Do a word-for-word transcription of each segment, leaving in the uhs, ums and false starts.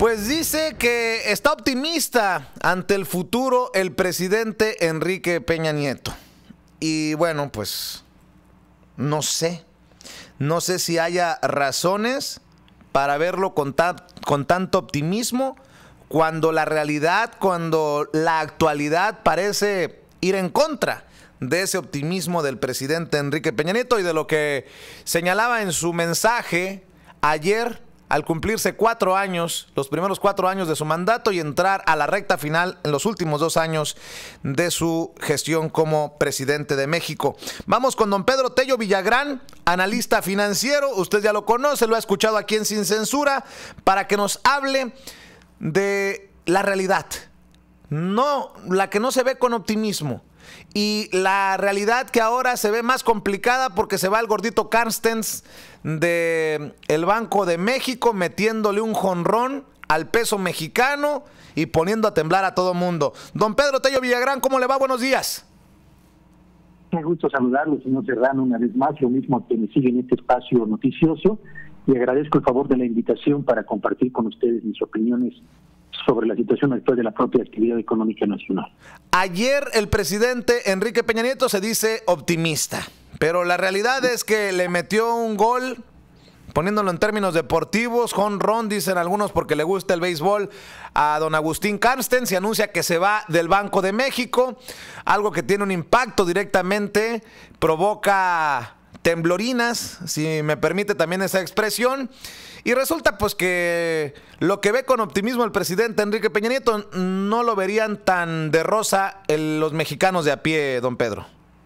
Pues dice que está optimista ante el futuro el presidente Enrique Peña Nieto. Y bueno, pues no sé, no sé si haya razones para verlo con, ta con tanto optimismo cuando la realidad, cuando la actualidad parece ir en contra de ese optimismo del presidente Enrique Peña Nieto y de lo que señalaba en su mensaje ayer al cumplirse cuatro años, los primeros cuatro años de su mandato y entrar a la recta final en los últimos dos años de su gestión como presidente de México. Vamos con don Pedro Tello Villagrán, analista financiero. Usted ya lo conoce, lo ha escuchado aquí en Sin Censura, para que nos hable de la realidad, no la que no se ve con optimismo, y la realidad que ahora se ve más complicada porque se va el gordito Carstens de el Banco de México metiéndole un jonrón al peso mexicano y poniendo a temblar a todo mundo. Don Pedro Tello Villagrán, ¿cómo le va? Buenos días. Me gusto saludarlo, señor Serrano, una vez más, lo mismo que me sigue en este espacio noticioso, y agradezco el favor de la invitación para compartir con ustedes mis opiniones sobre la situación actual de la propia actividad económica nacional. Ayer el presidente Enrique Peña Nieto se dice optimista, pero la realidad es que le metió un gol, poniéndolo en términos deportivos, jonrón, dicen algunos porque le gusta el béisbol, a don Agustín Carstens, y anuncia que se va del Banco de México, algo que tiene un impacto directamente, provoca temblorinas, si me permite también esa expresión. Y resulta pues que lo que ve con optimismo el presidente Enrique Peña Nieto no lo verían tan de rosa el, los mexicanos de a pie, don Pedro.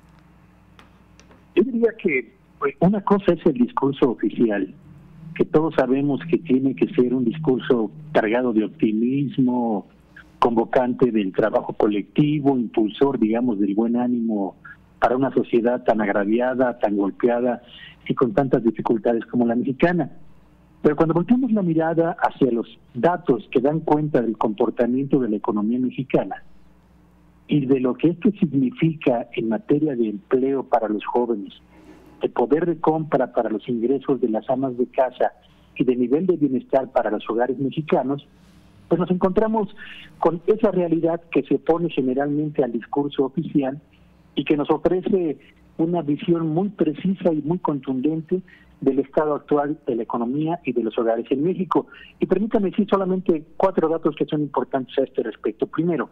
Yo diría que pues, una cosa es el discurso oficial, que todos sabemos que tiene que ser un discurso cargado de optimismo, convocante del trabajo colectivo, impulsor, digamos, del buen ánimo para una sociedad tan agraviada, tan golpeada y con tantas dificultades como la mexicana. Pero cuando volteamos la mirada hacia los datos que dan cuenta del comportamiento de la economía mexicana y de lo que esto significa en materia de empleo para los jóvenes, de poder de compra para los ingresos de las amas de casa y de nivel de bienestar para los hogares mexicanos, pues nos encontramos con esa realidad que se opone generalmente al discurso oficial y que nos ofrece una visión muy precisa y muy contundente del estado actual de la economía y de los hogares en México. Y permítame decir solamente cuatro datos que son importantes a este respecto. Primero,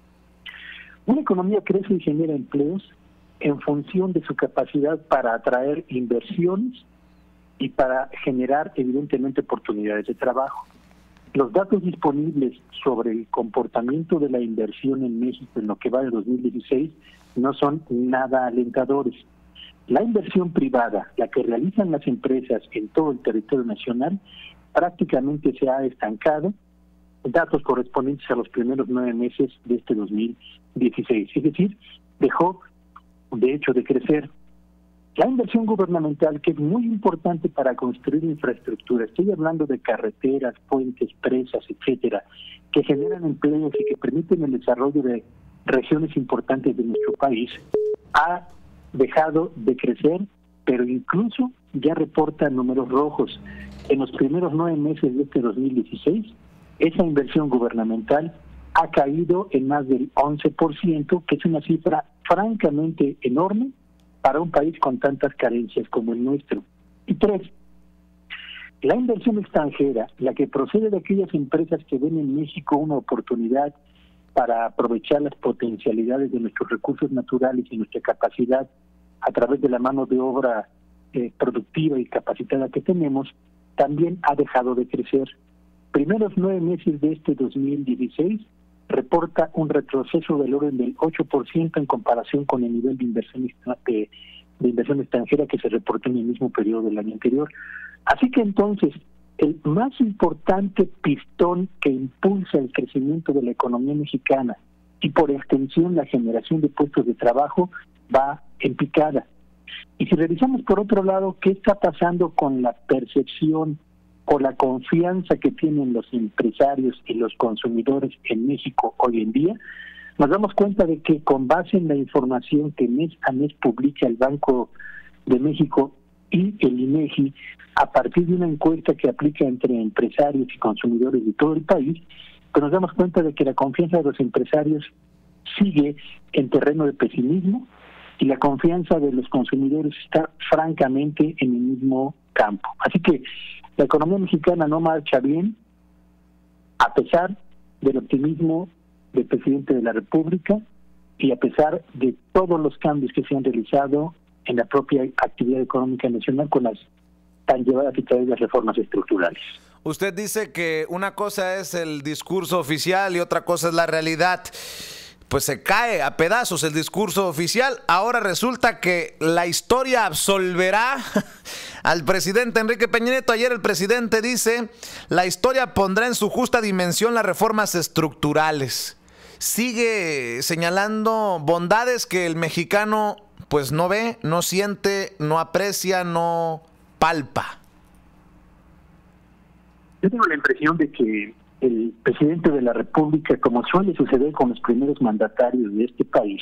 una economía crece y genera empleos en función de su capacidad para atraer inversiones y para generar, evidentemente, oportunidades de trabajo. Los datos disponibles sobre el comportamiento de la inversión en México en lo que va de dos mil dieciséis no son nada alentadores. La inversión privada, la que realizan las empresas en todo el territorio nacional, prácticamente se ha estancado, datos correspondientes a los primeros nueve meses de este dos mil dieciséis. Es decir, dejó de hecho de crecer. La inversión gubernamental, que es muy importante para construir infraestructura, estoy hablando de carreteras, puentes, presas, etcétera, que generan empleos y que permiten el desarrollo de regiones importantes de nuestro país, ha dejado de crecer, pero incluso ya reporta números rojos. En los primeros nueve meses de este dos mil dieciséis, esa inversión gubernamental ha caído en más del once por ciento, que es una cifra francamente enorme para un país con tantas carencias como el nuestro. Y tres, la inversión extranjera, la que procede de aquellas empresas que ven en México una oportunidad para aprovechar las potencialidades de nuestros recursos naturales y nuestra capacidad a través de la mano de obra eh, productiva y capacitada que tenemos, también ha dejado de crecer. Primeros nueve meses de este dos mil dieciséis reporta un retroceso del orden del ocho por ciento en comparación con el nivel de inversión, de, de inversión extranjera que se reportó en el mismo periodo del año anterior. Así que entonces, el más importante pistón que impulsa el crecimiento de la economía mexicana y por extensión la generación de puestos de trabajo va en picada. Y si revisamos por otro lado qué está pasando con la percepción o la confianza que tienen los empresarios y los consumidores en México hoy en día, nos damos cuenta de que con base en la información que mes a mes publica el Banco de México y el INEGI, a partir de una encuesta que aplica entre empresarios y consumidores de todo el país, pues nos damos cuenta de que la confianza de los empresarios sigue en terreno de pesimismo y la confianza de los consumidores está francamente en el mismo campo. Así que la economía mexicana no marcha bien, a pesar del optimismo del presidente de la República y a pesar de todos los cambios que se han realizado en la propia actividad económica nacional con las tan llevadas y traídas reformas estructurales. Usted dice que una cosa es el discurso oficial y otra cosa es la realidad. Pues se cae a pedazos el discurso oficial. Ahora resulta que la historia absolverá al presidente Enrique Peña Nieto. Ayer el presidente dice, la historia pondrá en su justa dimensión las reformas estructurales. Sigue señalando bondades que el mexicano pues no ve, no siente, no aprecia, no palpa. Yo tengo la impresión de que el presidente de la República, como suele suceder con los primeros mandatarios de este país,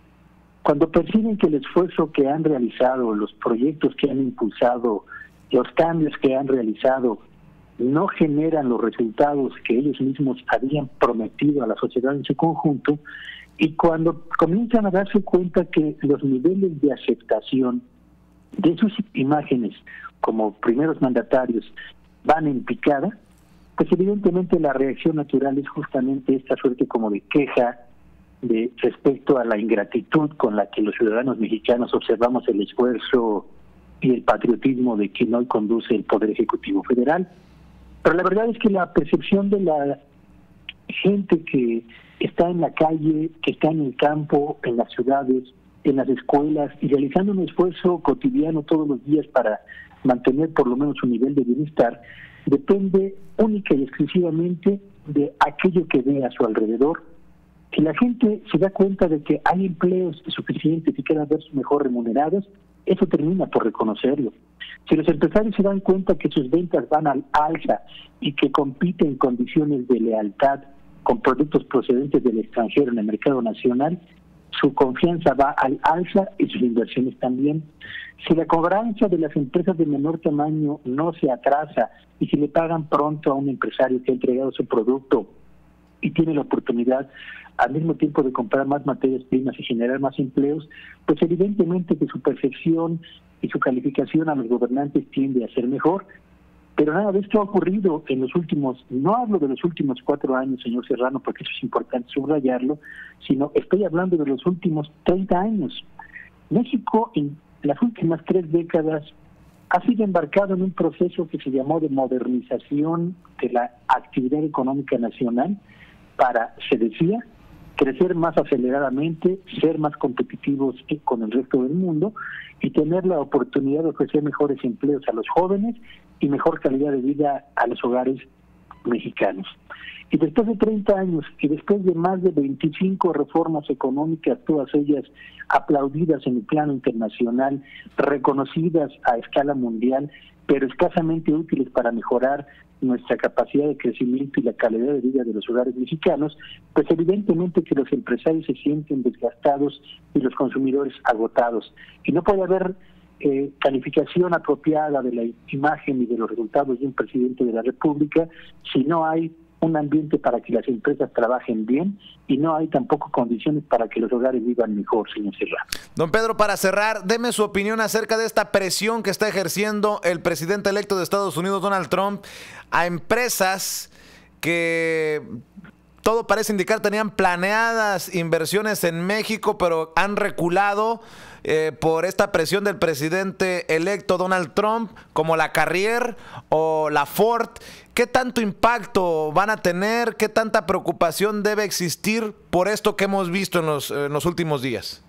cuando perciben que el esfuerzo que han realizado, los proyectos que han impulsado, los cambios que han realizado, no generan los resultados que ellos mismos habían prometido a la sociedad en su conjunto, y cuando comienzan a darse cuenta que los niveles de aceptación de sus imágenes como primeros mandatarios van en picada, pues evidentemente la reacción natural es justamente esta suerte como de queja de respecto a la ingratitud con la que los ciudadanos mexicanos observamos el esfuerzo y el patriotismo de quien hoy conduce el Poder Ejecutivo Federal. Pero la verdad es que la percepción de la gente que está en la calle, que está en el campo, en las ciudades, en las escuelas y realizando un esfuerzo cotidiano todos los días para mantener por lo menos un nivel de bienestar, depende única y exclusivamente de aquello que ve a su alrededor. Si la gente se da cuenta de que hay empleos suficientes y cada vez mejor remunerados, eso termina por reconocerlo. Si los empresarios se dan cuenta que sus ventas van al alza y que compiten en condiciones de lealtad con productos procedentes del extranjero en el mercado nacional, su confianza va al alza y sus inversiones también. Si la cobranza de las empresas de menor tamaño no se atrasa y si le pagan pronto a un empresario que ha entregado su producto y tiene la oportunidad al mismo tiempo de comprar más materias primas y generar más empleos, pues evidentemente que su percepción y su calificación a los gobernantes tiende a ser mejor. Pero nada de esto ha ocurrido en los últimos, no hablo de los últimos cuatro años, señor Serrano, porque eso es importante subrayarlo, sino estoy hablando de los últimos treinta años. México en las últimas tres décadas ha sido embarcado en un proceso que se llamó de modernización de la actividad económica nacional para, se decía, crecer más aceleradamente, ser más competitivos con el resto del mundo y tener la oportunidad de ofrecer mejores empleos a los jóvenes y mejor calidad de vida a los hogares mexicanos. Y después de treinta años y después de más de veinticinco reformas económicas, todas ellas aplaudidas en el plano internacional, reconocidas a escala mundial, pero escasamente útiles para mejorar nuestra capacidad de crecimiento y la calidad de vida de los hogares mexicanos, pues evidentemente que los empresarios se sienten desgastados y los consumidores agotados. Y no puede haber eh, calificación apropiada de la imagen y de los resultados de un presidente de la República si no hay un ambiente para que las empresas trabajen bien y no hay tampoco condiciones para que los hogares vivan mejor, señor Serrano. Don Pedro, para cerrar, deme su opinión acerca de esta presión que está ejerciendo el presidente electo de Estados Unidos, Donald Trump, a empresas que todo parece indicar tenían planeadas inversiones en México, pero han reculado eh, por esta presión del presidente electo Donald Trump, como la Carrier o la Ford. ¿Qué tanto impacto van a tener? ¿Qué tanta preocupación debe existir por esto que hemos visto en los, en los últimos días?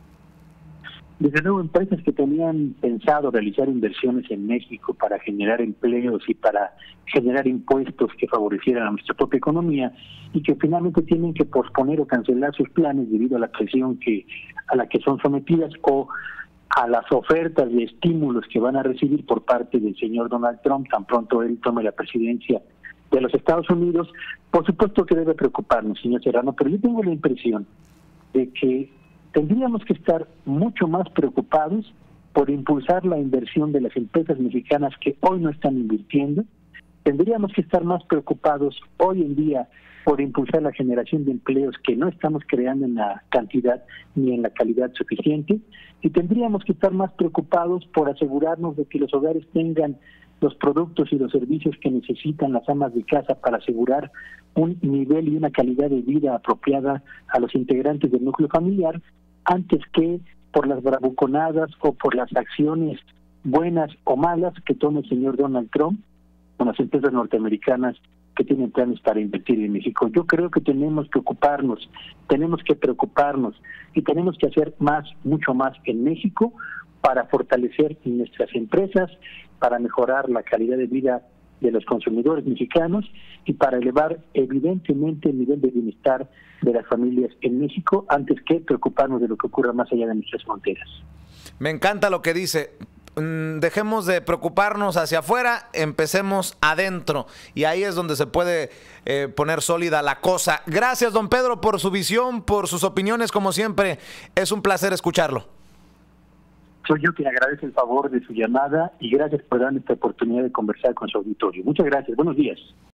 Desde luego, empresas que tenían pensado realizar inversiones en México para generar empleos y para generar impuestos que favorecieran a nuestra propia economía y que finalmente tienen que posponer o cancelar sus planes debido a la presión que a la que son sometidas o a las ofertas de estímulos que van a recibir por parte del señor Donald Trump tan pronto él tome la presidencia de los Estados Unidos. Por supuesto que debe preocuparnos, señor Serrano, pero yo tengo la impresión de que tendríamos que estar mucho más preocupados por impulsar la inversión de las empresas mexicanas que hoy no están invirtiendo. Tendríamos que estar más preocupados hoy en día por impulsar la generación de empleos que no estamos creando en la cantidad ni en la calidad suficiente, y tendríamos que estar más preocupados por asegurarnos de que los hogares tengan los productos y los servicios que necesitan las amas de casa para asegurar un nivel y una calidad de vida apropiada a los integrantes del núcleo familiar, antes que por las bravuconadas o por las acciones buenas o malas que tome el señor Donald Trump con las empresas norteamericanas que tienen planes para invertir en México. Yo creo que tenemos que ocuparnos, tenemos que preocuparnos y tenemos que hacer más, mucho más en México para fortalecer nuestras empresas, para mejorar la calidad de vida de los consumidores mexicanos y para elevar evidentemente el nivel de bienestar de las familias en México, antes que preocuparnos de lo que ocurra más allá de nuestras fronteras. Me encanta lo que dice. Dejemos de preocuparnos hacia afuera, empecemos adentro, y ahí es donde se puede eh, poner sólida la cosa. Gracias, don Pedro, por su visión, por sus opiniones, como siempre. Es un placer escucharlo. Soy yo quien agradece el favor de su llamada y gracias por darme esta oportunidad de conversar con su auditorio. Muchas gracias. Buenos días.